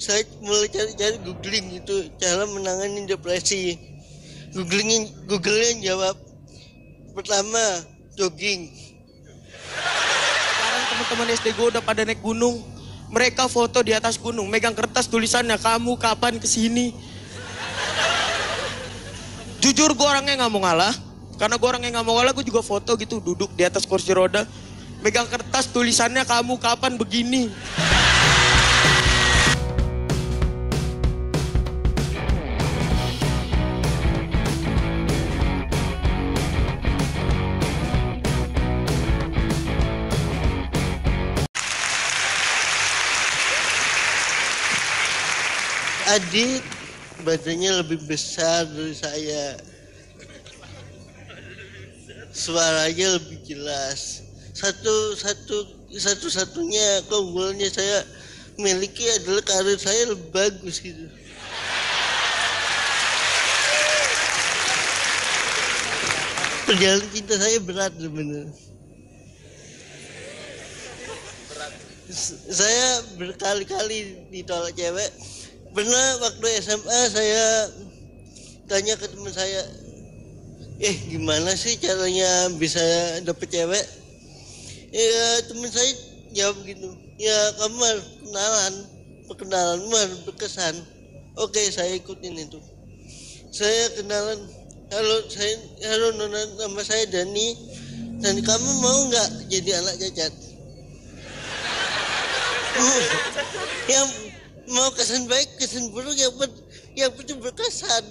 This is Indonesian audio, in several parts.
saya mulai cari-cari googling itu cara menangani depresi. Googlenya jawab pertama jogging. Sekarang teman-teman SD gue udah pada naik gunung. Mereka foto di atas gunung, megang kertas tulisannya, kamu kapan kesini? Jujur gue orangnya nggak mau ngalah. Karena gue orangnya nggak mau ngalah, gue juga foto gitu, duduk di atas kursi roda. Megang kertas tulisannya, kamu kapan begini? Adik badannya lebih besar dari saya, suaranya lebih jelas. Satu-satunya keunggulannya saya miliki adalah karir saya lebih bagus gitu. Perjalanan cinta saya berat sebenarnya. Saya berkali-kali ditolak cewek. Pernah waktu SMA saya tanya ke teman saya, gimana sih caranya bisa dapet cewek? Ya teman saya jawab gitu, ya kamu harus perkenalanmu harus berkesan. Oke, saya ikutin itu. Saya kenalan, halo nona, nama saya Dani, dan kamu mau nggak jadi anak cacat? Yang mau kesan baik, kesan buruk, yang penting berkesan.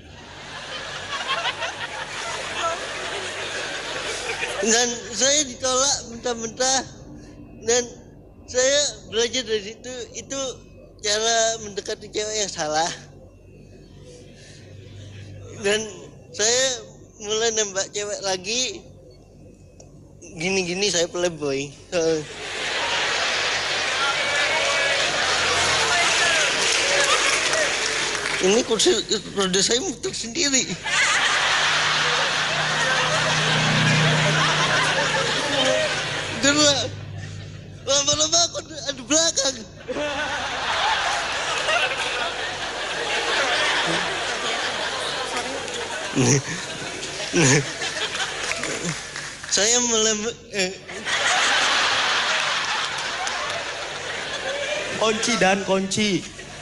Dan saya ditolak mentah-mentah, dan saya belajar dari situ. Itu cara mendekati cewek yang salah. Dan saya mulai nembak cewek lagi gini-gini, saya playboy. Ini kursi roda saya muter sendiri. Karena lama-lama aku ada belakang. Saya mulai Kunci.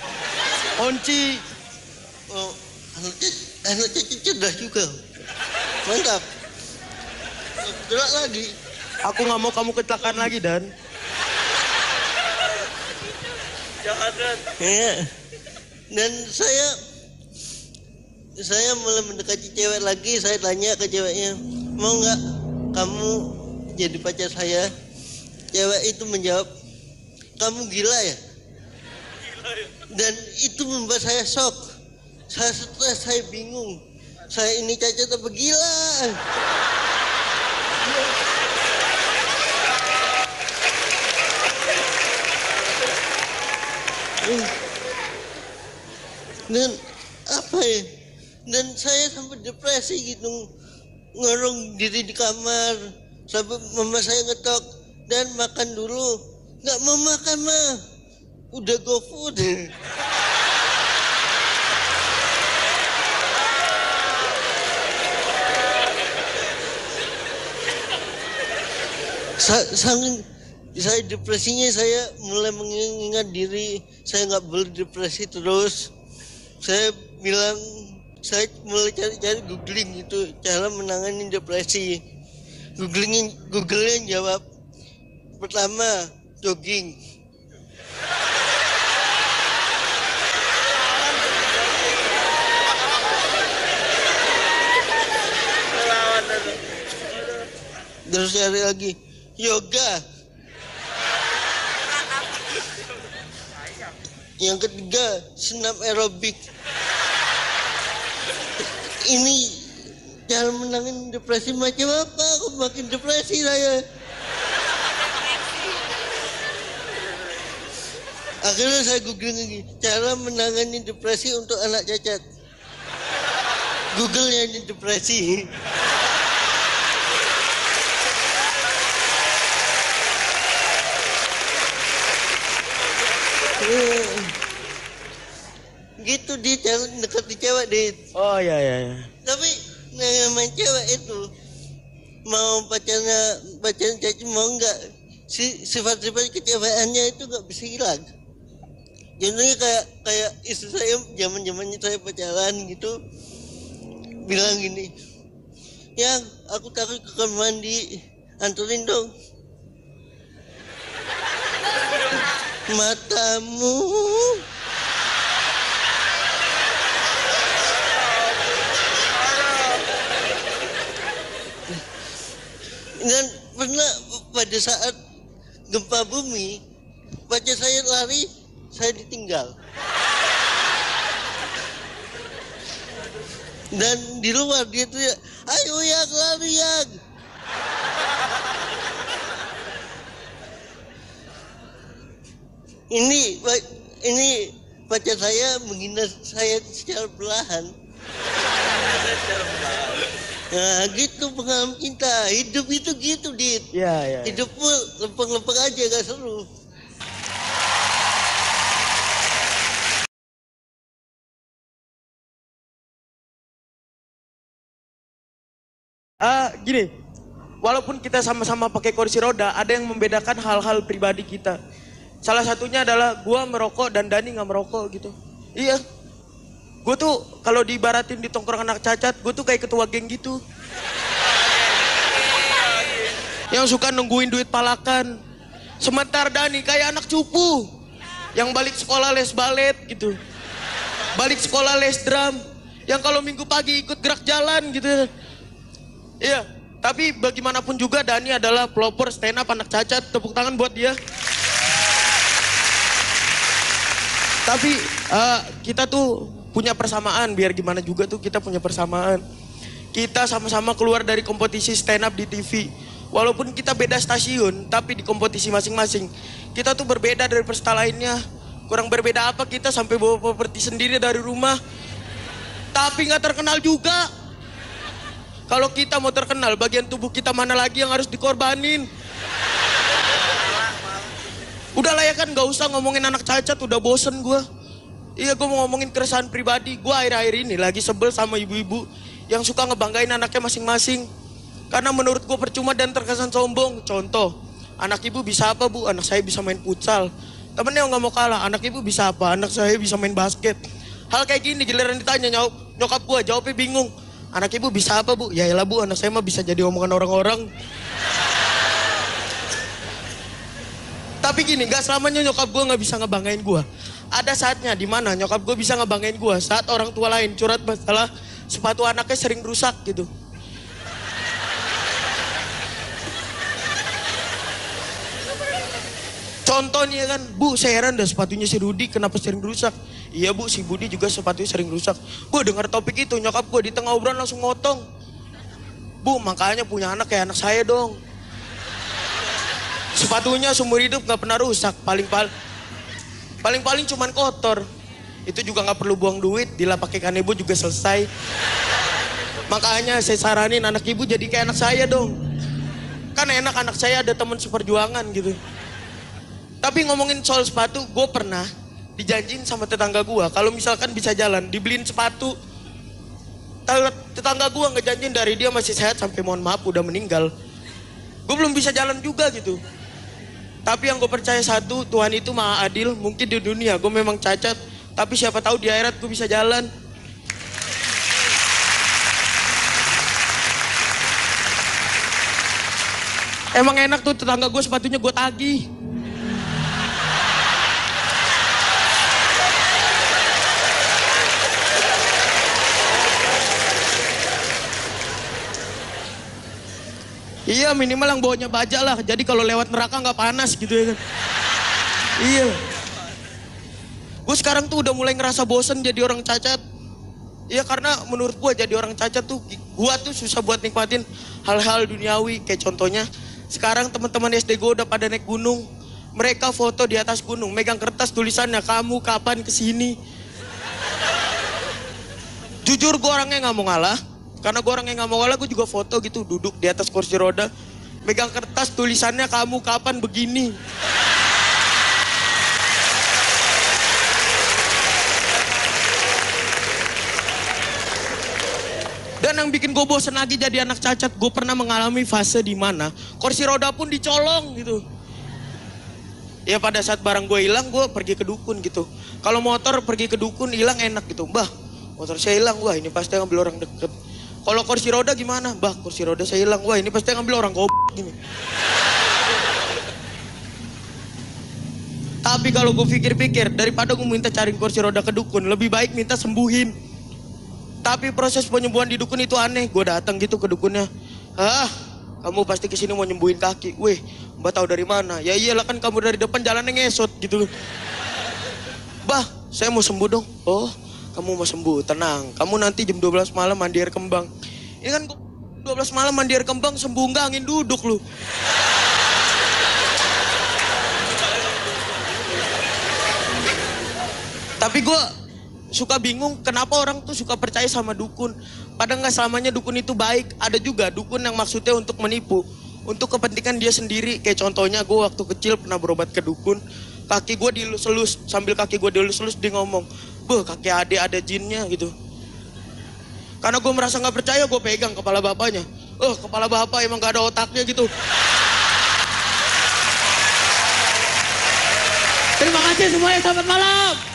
oh, anak cacat cerdas juga. Mantap. Gerak lagi. Aku nggak mau kamu kecelakaan lagi, Dan. Jangan. Ya. Dan saya mulai mendekati cewek lagi. Saya tanya ke ceweknya, mau nggak kamu jadi pacar saya? Cewek itu menjawab, kamu gila ya? Dan itu membuat saya shock. Saya stres, saya bingung. Saya ini cacat apa gila? Dan apa ya? Dan saya sampai depresi gitu, ngurung diri di kamar sampai mama saya ngetok, dan makan dulu. Nggak mau makan mah, udah GoFood. Saking saya depresinya, saya mulai mengingat diri saya nggak boleh depresi terus. Saya bilang, saya mulai cari-cari googling itu cara menangani depresi. Googlenya jawab pertama jogging. Terus cari lagi yoga. Yang ketiga senam aerobik. Ini cara menangin depresi macam apa? Aku makin depresi saya. Akhirnya saya googling lagi cara menangani depresi untuk anak cacat. Google-nya ini depresi. gitu dia cara deketin cewek dit. Oh iya iya iya. Tapi main cewek itu mau pacarnya caci mau enggak, sifat-sifat kecewaannya itu nggak bisa hilang. Contohnya kayak istri saya zamannya saya pacaran gitu bilang gini, yang aku takut ke kamar mandi, anterin dong. Matamu dan pernah pada saat gempa bumi pacar saya lari, saya ditinggal. Dan di luar dia teriak, ayo yang lari yang. Ini pacar saya menghina saya secara perlahan. Nah gitu pengalaman cinta. Hidup itu gitu dit. Iya. Hidup pun lempeng-lempeng aja gak seru. Gini, walaupun kita sama-sama pakai kursi roda, ada yang membedakan hal-hal pribadi kita. Salah satunya adalah gua merokok dan Dani nggak merokok gitu. Iya, gue tuh kalau diibaratin di tongkrong anak cacat, gue tuh kayak ketua geng gitu. Yang suka nungguin duit palakan. Sementara Dani kayak anak cupu, yang balik sekolah les balet gitu, balik sekolah les drum, yang kalau minggu pagi ikut gerak jalan gitu. Iya, tapi bagaimanapun juga Dani adalah pelopor stand up anak cacat. Tepuk tangan buat dia. Tapi kita tuh punya persamaan, biar gimana juga tuh kita punya persamaan. Kita sama-sama keluar dari kompetisi stand up di TV. Walaupun kita beda stasiun, tapi di kompetisi masing-masing. Kita tuh berbeda dari peserta lainnya. Kurang berbeda apa kita sampai bawa properti sendiri dari rumah. Tapi nggak terkenal juga. Kalau kita mau terkenal, bagian tubuh kita mana lagi yang harus dikorbanin? Udah lah ya kan, gak usah ngomongin anak cacat, udah bosen gue. Iya, gue mau ngomongin keresahan pribadi. Gue akhir-akhir ini lagi sebel sama ibu-ibu yang suka ngebanggain anaknya masing-masing. Karena menurut gue percuma dan terkesan sombong. Contoh, anak ibu bisa apa bu? Anak saya bisa main futsal. Temennya gak mau kalah, anak ibu bisa apa? Anak saya bisa main basket. Hal kayak gini giliran ditanya nyokap gue, jawabnya bingung. Anak ibu bisa apa bu? Ya elah bu, anak saya mah bisa jadi omongan orang-orang. Tapi gini, gak selamanya nyokap gue gak bisa ngebanggain gue. Ada saatnya dimana nyokap gue bisa ngebanggain gue saat orang tua lain curhat masalah sepatu anaknya sering rusak gitu. Contohnya kan, bu saya heran dah sepatunya si Rudi kenapa sering rusak. Iya bu, si Budi juga sepatunya sering rusak. Bu dengar topik itu nyokap gue di tengah obrolan langsung ngotong. Bu makanya punya anak kayak anak saya dong. Sepatunya seumur hidup gak pernah rusak, paling cuman kotor. Itu juga gak perlu buang duit, bila pakai kanebo juga selesai. Makanya saya saranin anak ibu jadi kayak anak saya dong. Kan enak anak saya ada teman seperjuangan gitu. Tapi ngomongin soal sepatu, gue pernah dijanjin sama tetangga gue kalau misalkan bisa jalan, dibeliin sepatu. Tetangga gue ngejanjin dari dia masih sehat sampai mohon maaf udah meninggal. Gue belum bisa jalan juga gitu. Tapi yang gue percaya satu, Tuhan itu maha adil. Mungkin di dunia gue memang cacat, tapi siapa tahu di akhirat gue bisa jalan. Emang enak tuh tetangga gue sepatunya gue tagih. Iya minimal yang bawanya baja lah. Jadi kalau lewat neraka gak panas gitu ya kan. Iya. Gue sekarang tuh udah mulai ngerasa bosen jadi orang cacat. Iya karena menurut gue jadi orang cacat tuh gue tuh susah buat nikmatin hal-hal duniawi. Kayak contohnya sekarang teman-teman SD gue udah pada naik gunung. Mereka foto di atas gunung, megang kertas tulisannya kamu kapan kesini. Jujur gue orangnya gak mau ngalah. Karena gue orang yang gak mau kalah, gue juga foto gitu, duduk di atas kursi roda. Megang kertas tulisannya kamu kapan begini. Dan yang bikin gue bosen lagi jadi anak cacat, gue pernah mengalami fase di mana kursi roda pun dicolong gitu. Ya pada saat barang gue hilang, gue pergi ke dukun gitu. Kalau motor pergi ke dukun hilang enak gitu. Mbah, motor saya hilang, wah ini pasti ngambil orang deket. Kalau kursi roda gimana? Mbah, kursi roda saya hilang, wah ini pasti ngambil orang goblok gini. Tapi kalau gue pikir-pikir, daripada gue minta cari kursi roda ke dukun, lebih baik minta sembuhin. Tapi proses penyembuhan di dukun itu aneh. Gue datang gitu ke dukunnya. Kamu pasti kesini mau nyembuhin kaki. Weh, Mbak tahu dari mana? Ya iyalah kan kamu dari depan jalannya ngesot gitu. Bah, saya mau sembuh dong. Oh, kamu mau sembuh, tenang. Kamu nanti jam 12 malam mandi air kembang. Ini kan 12 malam mandi air kembang sembuh enggak angin duduk lu. Tapi gue suka bingung kenapa orang tuh suka percaya sama dukun. Padahal nggak selamanya dukun itu baik. Ada juga dukun yang maksudnya untuk menipu. Untuk kepentingan dia sendiri. Kayak contohnya gue waktu kecil pernah berobat ke dukun. Kaki gue dielus-elus. Sambil kaki gue dielus-elus dia ngomong, "Beh, kaki adek ada jinnya," gitu. Karena gue merasa nggak percaya, gue pegang kepala bapaknya. Kepala bapak emang gak ada otaknya gitu. Terima kasih semuanya, selamat malam.